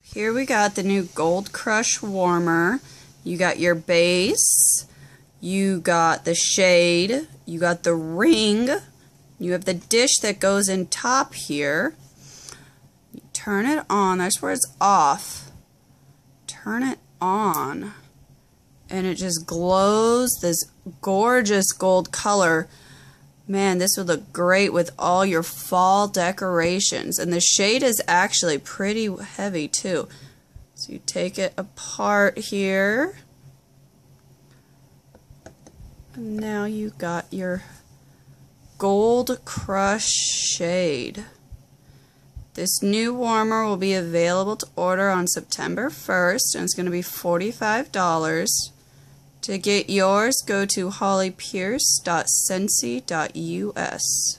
Here we got the new Gold Crush warmer. You got your base, you got the shade, you got the ring, you have the dish that goes in top here. You turn it on, that's where it's off. Turn it on and it just glows this gorgeous gold color. Man, this would look great with all your fall decorations. And the shade is actually pretty heavy too. So you take it apart here. And now you got your Gold Crush shade. This new warmer will be available to order on September 1st, and it's going to be $45. To get yours, go to hollypierce.scentsy.us.